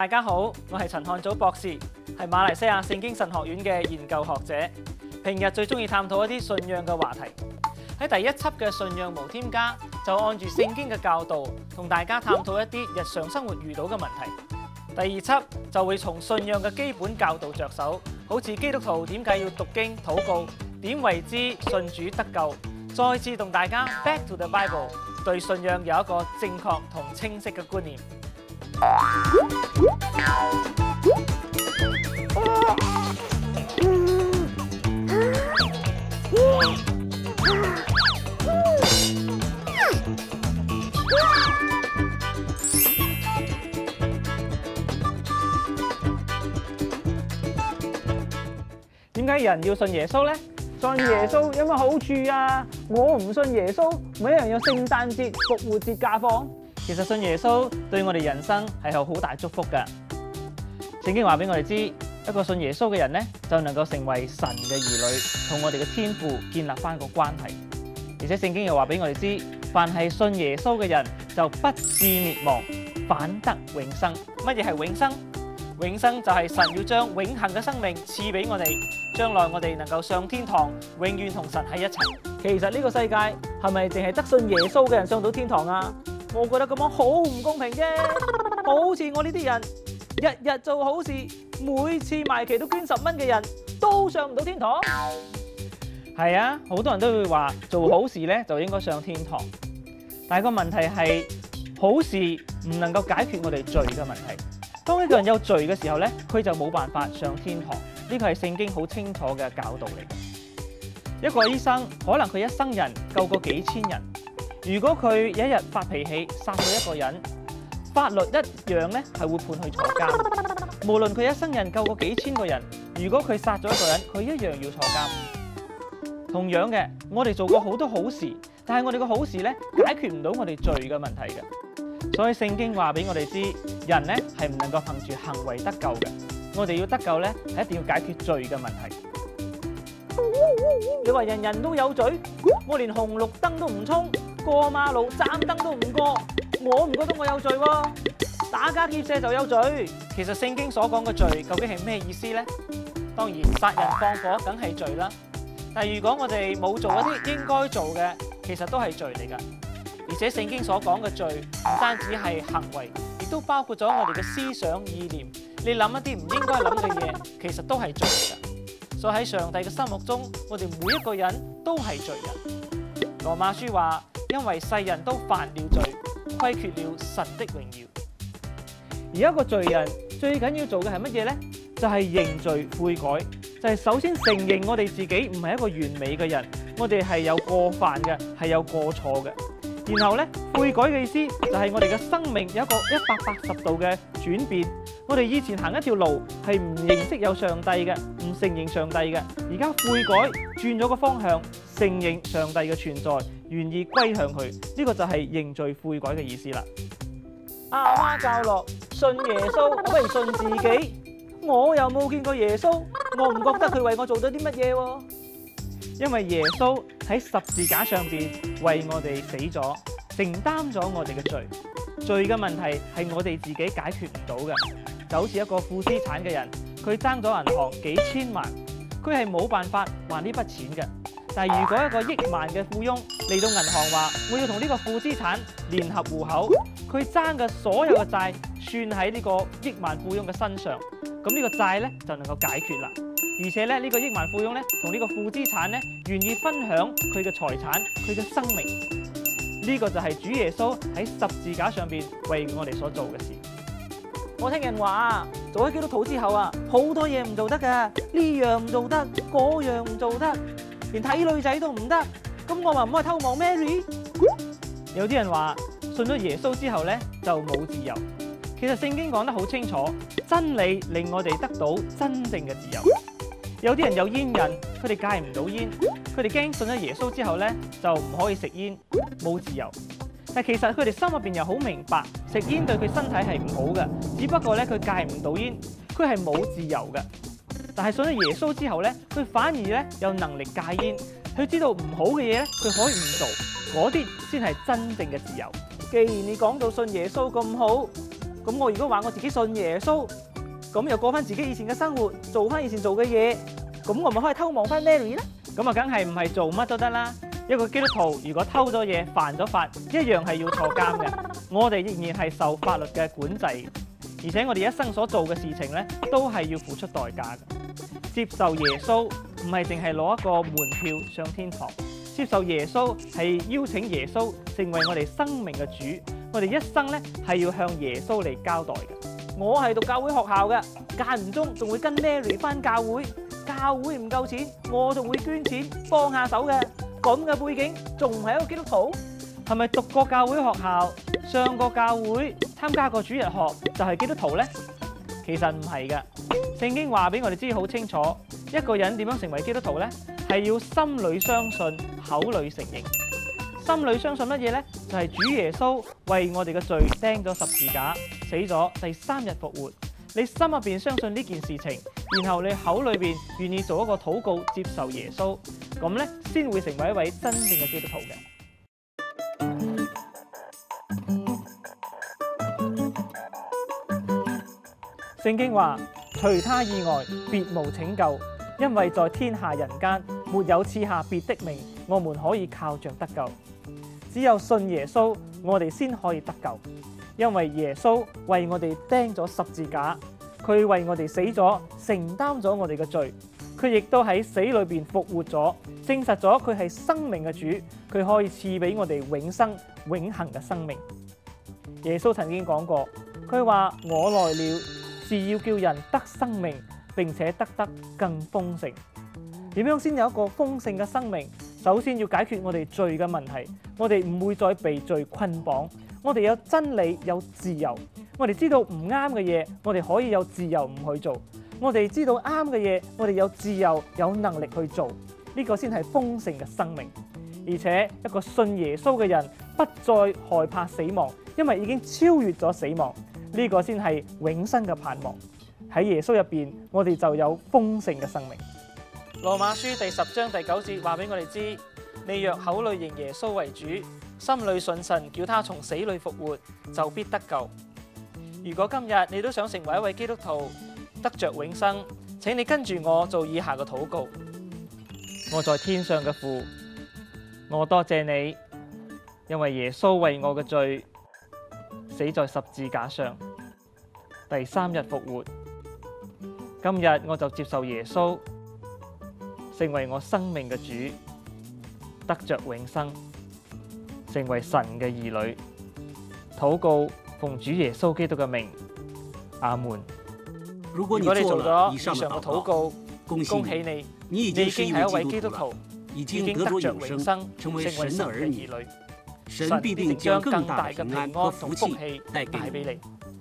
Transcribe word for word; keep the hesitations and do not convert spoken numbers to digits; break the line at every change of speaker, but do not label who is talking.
大家好，我係陳漢祖博士，係馬來西亞聖經神學院嘅研究學者。平日最中意探討一啲信仰嘅話題。喺第一輯嘅信仰無添加，就按住聖經嘅教導，同大家探討一啲日常生活遇到嘅問題。第二輯就會從信仰嘅基本教導着手，好似基督徒點解要讀經禱告，點為之信主得救，再次同大家 Back to the Bible， 對信仰有一個正確同清晰嘅觀念。點解人要信耶穌呢？
信耶穌有乜好處啊？我唔信耶穌，咪一樣有聖誕節、復活節假放。
其實信耶穌對我哋人生係有好大祝福㗎。聖經話俾我哋知，一個信耶穌嘅人呢，就能夠成為神嘅兒女，同我哋嘅天父建立翻個關係。而且聖經又話俾我哋知，凡係信耶穌嘅人，就不至滅亡，反得永生。乜嘢係永生？永生就係神要將永恆嘅生命賜俾我哋，將來我哋能夠上天堂，永遠同神喺一齊。
其實呢個世界係咪淨係得信耶穌嘅人上到天堂啊？我覺得咁樣好唔公平啫。好似我呢啲人日日做好事，每次賣旗都捐十蚊嘅人都上唔到天堂。
係啊，好多人都會話做好事咧就應該上天堂，但係個問題係好事唔能夠解決我哋罪嘅問題。當一個人有罪嘅時候咧，佢就冇辦法上天堂。呢個係聖經好清楚嘅教導嚟嘅。一個醫生可能佢一生人救過幾千人，如果佢有一日發脾氣殺咗一個人，法律一樣咧係會判佢坐監。無論佢一生人救過幾千個人，如果佢殺咗一個人，佢一樣要坐監。同樣嘅，我哋做過好多好事，但係我哋個好事咧解決唔到我哋罪嘅問題嘅。所以聖經話俾我哋知，人咧係唔能夠憑住行為得救嘅。我哋要得救咧，係一定要解決罪嘅問題。
你話人人都有罪，我連紅綠燈都唔衝，過馬路站燈都唔過，我唔覺得我有罪喎。打家劫舍就有罪。
其實聖經所講嘅罪究竟係咩意思呢？當然殺人放火梗係罪啦。但係如果我哋冇做一啲應該做嘅，其實都係罪嚟㗎。而且聖經所講嘅罪唔單止係行為，亦都包括咗我哋嘅思想意念。你諗一啲唔應該諗嘅嘢，其實都係罪嚟㗎。所以喺上帝嘅心目中，我哋每一個人都係罪人。羅馬書話：因為世人都犯了罪，虧缺了神的榮耀。
而一個罪人最緊要做嘅係乜嘢呢？就係認罪悔改，就係首先承認我哋自己唔係一個完美嘅人，我哋係有過犯嘅，係有過錯嘅。然後咧，悔改嘅意思就係我哋嘅生命有一個一百八十度嘅轉變。我哋以前行一條路係唔認識有上帝嘅，唔承認上帝嘅。而家悔改轉咗個方向，承認上帝嘅存在，願意歸向佢。呢個就係認罪悔改嘅意思啦。阿媽教落信耶穌，不如信自己。我又冇見過耶穌，我唔覺得佢為我做咗啲乜嘢喎。
因為耶穌喺十字架上邊為我哋死咗，承擔咗我哋嘅罪。罪嘅問題係我哋自己解決唔到嘅，就好似一個負資產嘅人，佢爭咗銀行幾千萬，佢係冇辦法還呢筆錢嘅。但係如果一個億萬嘅富翁嚟到銀行話，我要同呢個負資產聯合戶口，佢爭嘅所有嘅債算喺呢個億萬富翁嘅身上，咁呢個債咧就能夠解決啦。而且咧，呢個億萬富翁咧同呢個負資產咧願意分享佢嘅財產、佢嘅生命。呢個就係主耶穌喺十字架上邊為我哋所做嘅事。
我聽人話做咗基督徒之後啊，好多嘢唔做得㗎，呢樣唔做得，嗰樣唔做得，連睇女仔都唔得。咁我話唔可以偷望 Mary？
有啲人話信咗耶穌之後咧就冇自由。其實聖經講得好清楚，真理令我哋得到真正嘅自由。有啲人有煙癮，佢哋戒唔到煙，佢哋驚信咗耶穌之後咧就唔可以食煙，冇自由。但其實佢哋心入邊又好明白，食煙對佢身體係唔好嘅，只不過咧佢戒唔到煙，佢係冇自由嘅。但係信咗耶穌之後咧，佢反而咧有能力戒煙，佢知道唔好嘅嘢咧，佢可以唔做，嗰啲先係真正嘅自由。
既然你講到信耶穌咁好， 咁我如果話我自己信耶穌，咁又過翻自己以前嘅生活，做翻以前做嘅嘢，咁我咪可以偷望翻 Mary 咧？咁啊，梗係唔係做乜都得啦。一個基督徒如果偷咗嘢、犯咗法，一樣係要坐監嘅。我哋仍然係受法律嘅管制，而且我哋一生所做嘅事情咧，都係要付出代價嘅。接受耶穌唔係淨係攞一個門票上天堂，接受耶穌係邀請耶穌成為我哋生命嘅主。我哋一生咧係要向耶穌嚟交代嘅。我係讀教會學校嘅，間唔中仲會跟 Mary 翻教會。教會唔夠錢，我仲會捐錢幫下手嘅。咁嘅背景仲唔係一個基督徒？係咪讀過教會學校、上過教會、參加過主日學就係基督徒呢？其實唔係嘅。聖經話俾我哋知好清楚，一個人點樣成為基督徒呢？係要心裏相信，口裏承認。心裏相信乜嘢呢？就係主耶穌為我哋嘅罪釘咗十字架，死咗，第三日復活。你心入邊相信呢件事情，然後你口裏邊願意做一個禱告，接受耶穌，咁咧先會成為一位真正嘅基督徒嘅。聖經話：除他以外，別無拯救，因為在天下人間沒有賜下別的名，我們可以靠着得救。只有信耶穌，我哋先可以得救。因為耶穌為我哋釘咗十字架，佢為我哋死咗，承擔咗我哋嘅罪，佢亦都喺死裏邊復活咗，證實咗佢係生命嘅主，佢可以賜俾我哋永生永恆嘅生命。耶穌曾經講過，佢話：我來了是要叫人得生命，並且得得更豐盛。點樣先有一個豐盛嘅生命？首先要解決我哋罪嘅問題，我哋唔會再被罪捆綁。我哋有真理，有自由。我哋知道唔啱嘅嘢，我哋可以有自由唔去做。我哋知道啱嘅嘢，我哋有自由，有能力去做。呢個先係豐盛嘅生命。而且一個信耶穌嘅人，不再害怕死亡，因為已經超越咗死亡。呢個先係永生嘅盼望。喺耶穌入邊，我哋就有豐盛嘅生命。羅馬書第十章第九節話俾我哋知：你若口裏認耶穌為主，心裏信神，叫他從死裏復活，就必得救。如果今日你都想成為一位基督徒，得着永生，請你跟住我做以下嘅禱告。我在天上嘅父，我多謝你，因為耶穌為我嘅罪死在十字架上，第三日復活。今日我就接受耶穌，成為我生命嘅主，得着永生，成為神嘅兒女。禱告奉主耶穌基督嘅名，阿門。如果你做咗以上嘅禱告，恭喜你，你已經係一位基督徒，已經得着永生，成為神嘅兒女。神必定將更大嘅平安同福氣帶俾你。